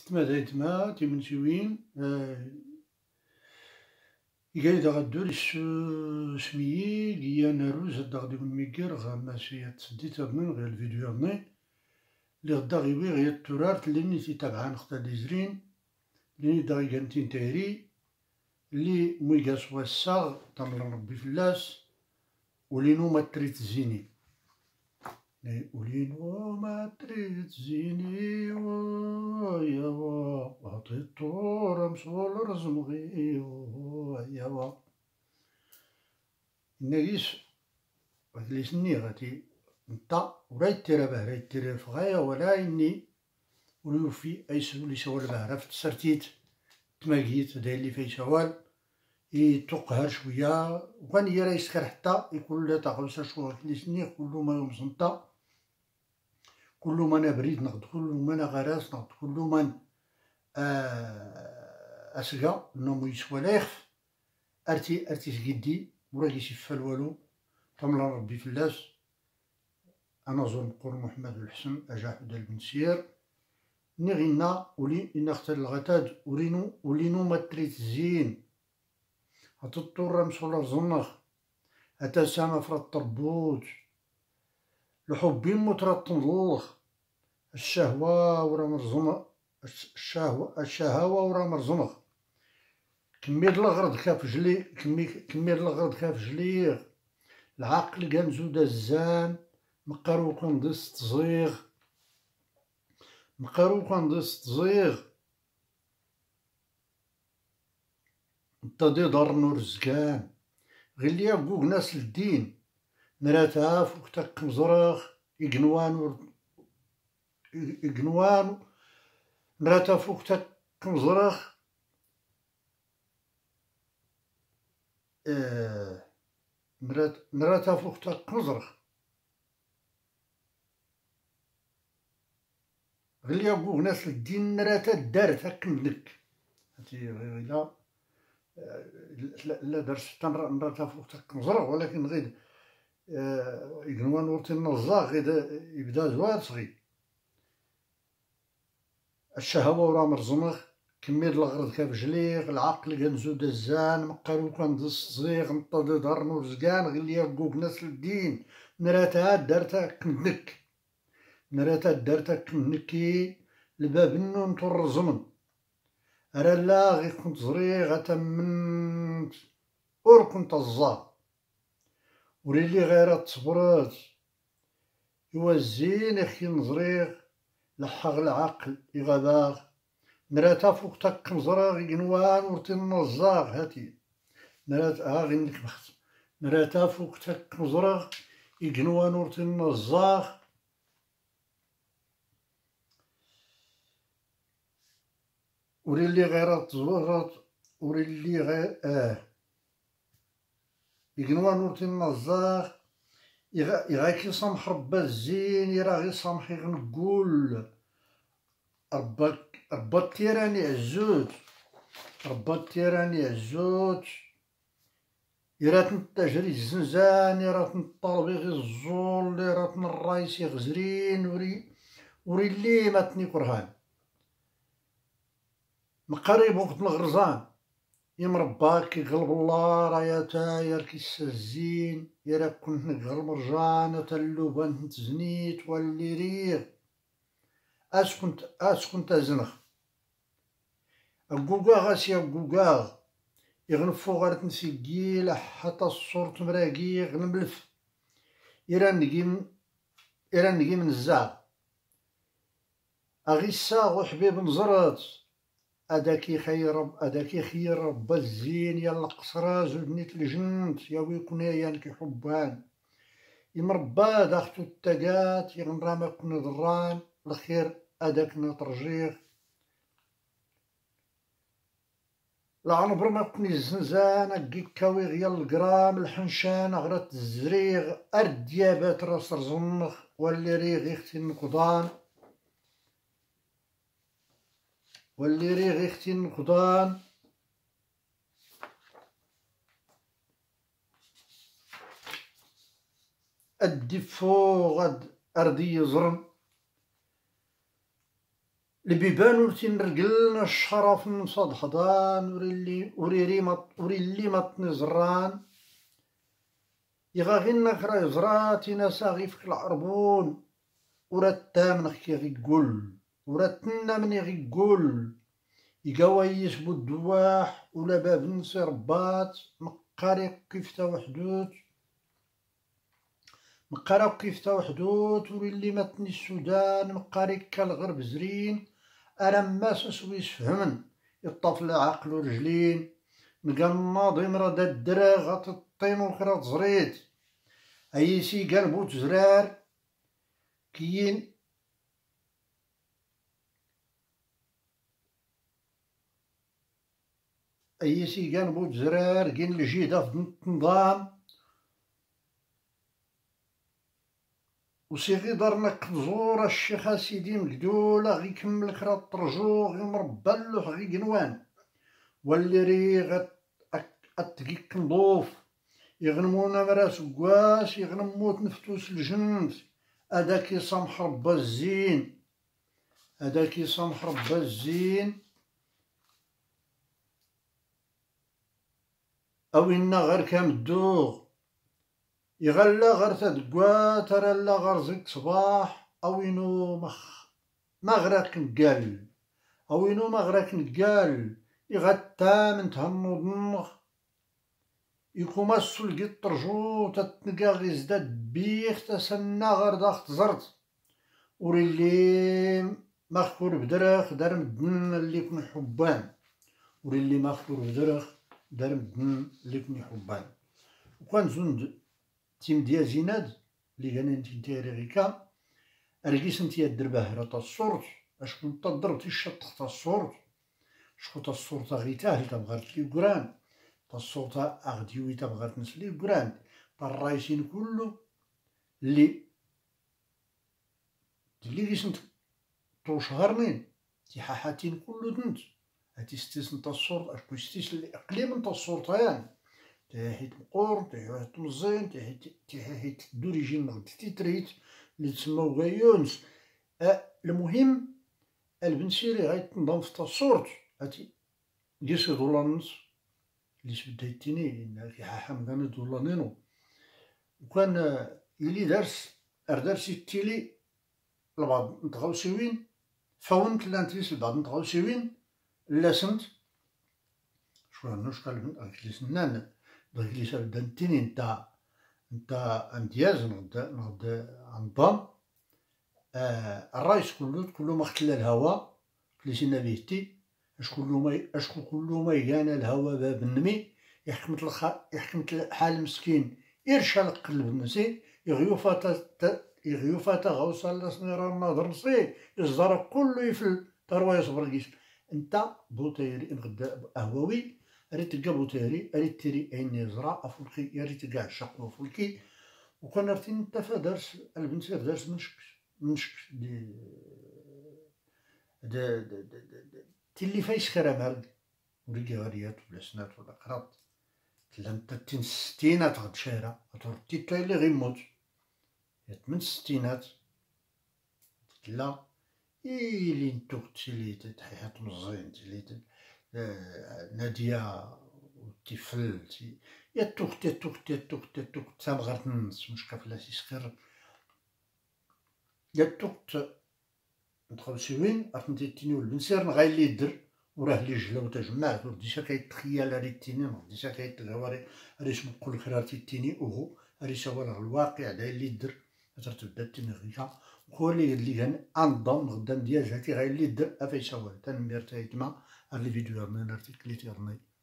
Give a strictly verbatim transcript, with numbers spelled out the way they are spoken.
ستما دايتما تيمنتيوين يقايدا غدور سميي قيا ناروز هدا غادي يكون ميكير غا ماشي تسديت هادني غير الفيديو هادني لي غدا غيوي غير التورارت اللي نيتي تابعان خطا دي زرين اللي دا غيكانتين تايري اللي مويقاس واساغ تمر ربي فلاس ولينو ما تريت زيني ولينو ما تريت زيني ويا وا عطي الطور مسول رزمغي ويا وا ناقيس ليسني غادي نتا ولا يتيرا باه لا يتيرا فغايا ولا إني وليوفي أي سولي سوال باه في تسرتيت تماقيت داير لي فيه سوال يتوقهر شوية وكان يرا يسكر حتى يكون لا تاخذ شويه ليسني كل ما يوم سنتا كل ما انا بريد نقد كل ما انا غراس نقد كل ما آه اسقا نومو يسوى لا يخف ارتي ارتي سقدي وراك يشفال والو تملا ربي فلاس انا زور نقول محمد الحسن اجا حدا البنسير ني غينا ولي إنا اختار الغتاد ولينو ولينو ما تريت زين هتطور مسولر زنخ هتا سامة فرا الطربوت الحب يموت راه تنضلخ الشهوة ورا مرزمة الشهوة الشهوة ورا مرزمخ كميد الغرض كاف جلي كمي كميد الغرض كاف جليغ العقل كنزو دزان مقارو كندس تزيغ مقارو كندس تزيغ نتا دار نور الزكان غير ليا كوك ناس للدين نراتها فوق تاك مزرخ يقنوان ور يقنوان نراتها فوق تاك مزرخ اه نرات نراتها فوق تاك مزرخ غير ليا كوك ناس للدين نراتها دارت هاك منك هاتي غير لا لا درت حتى نراتها فوق تاك مزرخ ولكن غير يقنوان ورتي النزاغ غير يبدا زوار صغير الشهوة ورا مرزمخ كميد الغرض كاف جليغ العقل كنزو دزان مقارو كندس زيغ نطا دار نور زكان غير ليا كوك ناس للدين نراتها دارتها كندك نراتها دارتها كندكي الباب النون طر زمن راه لا غي كنت زريغ تمنت اور كنت الزا وريلي غير تصبرات يوا الزين اخي نزريغ لحق العقل يغباغ نراتها فوق تاك مزراغ يقنوان ورتي النزاغ هاتي نرات ها غير نكبخت نراتها فوق تاك مزراغ يقنوان ورتي النزاغ وريلي غير تزورات وريلي غير اه يقنوان ورتي النزاغ يغا كيسامح ربا الزين يرا غي سامحي غنقول ربا ربا التيراني عزوت ربا التيراني عزوت يرا تنتجري الزنزان يرا تنطالبي غي الزول يرا تنرايسي غزرين وري وري لي ماتني كرهان مقريب وقت الغرزان يمرباك يغلب الله رايا تاير كيسزين يرا كنت نقهر مرجان تلوبان نتزنيت واللي ريغ اش كنت اش كنت ازنخ القوقا غاسيا القوقا يغنفو غير تنسيقيل حتى الصورت مراقي غنملف يرا نقيم يرا نقيم نزاع اغيسا وحبيب نزرات أداكي خير أداكي خير رب الزين يلا قصرا زدنيت الجنت يا ويكونيان كي حبان يمربا داختو التقات يغنرا ما كنا ضران الخير أداك نترجيغ العنبر ما كوني الزنزان أكيكاوي غيال القرام الحنشان غرات الزريغ أرديابات راس رزنخ واللي ريغ يختي النقضان واللي ريغ يختي النقضان الدفو غد أردي يزرن البيبان ورتي نرقلنا الشرف نصاد حضان وريلي وريري مط وريلي مطني زران يغاغينا كرا يزراتي ناسا غيفك العربون ورا التامن كي غيقول ورا تنا مني غيقول يقاويس بودواح ولا باب نسي رباط مقاري كيف تا وحدوت مقاري كيف تا وحدوت وريلي ماتني السودان مقاري كالغرب زرين انا ماس سويس فهمن يطفل عقل ورجلين نلقى الناضي مرا الدراغ غتطين وكرا تزريت ايسي قلبو تزرار كاين ايسي قلبو تزرار كاين الجيدة في النظام وسيغي دارنا كزورة الشيخ سيدي مقدولة غيكمل كرا الطرجو غي مربى اللوح غي قنوان واللي ريغ اتقيك نضوف يغنمونا مراس قواس يغنموت نفتوس الجند هداك يسامح ربا الزين هداك يسامح ربا الزين او إنا غير كامدوغ يغلا غير تدقوا ترى لا غير زيك صباح او ينو مخ مغرق نقال او ينو مغرق نقال يغتا من تهنو ضنخ يكوما السلقي الطرجو تتنقا غي زداد بيخ تسنى غير داخت زرت وريلي مخور بدرخ دار مدن اللي كون حبان وريلي مخور بدرخ دار مدن اللي كون حبان وكان زند تيم ديال زيناد اللي كان انتي نتيري غيكا اركيس نتيا الدربه راه الصورت اشكون تضربتي الشط تحت الصورت شكون تا الصورت غيتاه تبغات لي قران تا الصورت اغديوي تبغات نسلي قران تا الرايسين كله اللي اللي كيسنت تو شهرنين تي حاحاتين كله دنت هاتي ستيسن تا الصورت اشكو ستيس اللي اقليم تا الصورت يعني تحيت مقور تحيت مزين تحيت تحيت دوريجين نغد تيتريت اللي تسماو غيونس أه المهم البنسيري غايتنضم في تصورت هاتي ديسي دولانس اللي سبدايتيني لأن كي حاحام كانو دولانينو وكان يلي دارس أردارسي التيلي لبعض نتغاوسيوين فونت لانتريس لبعض نتغاوسيوين لاسنت شكون نوش قال أكليس نان دغيليس بدانتيني نتا نتا امتياز نغد نغد نظام آه الرايس كله كله ما اختل الهواء كليسينا بيهتي اش كله ما اش كله ما يجانا الهواء باب النمي يحكمت الخ يحكمت حال مسكين يرشى القلب نسي يغيوفا يغيوفا غوصا لسنيرا النظر نسي الزرق كله يفل تروا يصبر كيس انت بوتيري نغد اهواوي ريت تلقى بوتيري ريت تيري عيني زرع افولكي يا ريت تلقى عشاق افولكي وكان رتي نتا درس البنسير درس منشكش منشكش دي دا دا دا دا تيلي فايس خيرا مارد وريقي غاريات ولا سنات ولا قراط تلا نتا تين ستينات غد شايرة غتورتي تايلي غيموت من ستينات تلا إيلي نتوك تيلي تحيات مزين تيلي نادية والطفل يا توخت يا توخت يا توخت يا توخت سام غير تنس مش كفلاسي صغير يا توخت نتخلصيوين عرفتي تيني والبنسير نغايل لي الدر وراه لي جلا وتجمعت وديشا كيتخيل راه تيني ديشا كيتغوى ريش نقول خيراتي تيني اوهو ريش هو الواقع داير لي الدر ترتبدا تيني غيكا وهو اللي اللي كان انضم غدا ديال جاتي غايل لي الدر افايسا هو تنمير تايتما هاد الفيديو راه نارتيكليتي رني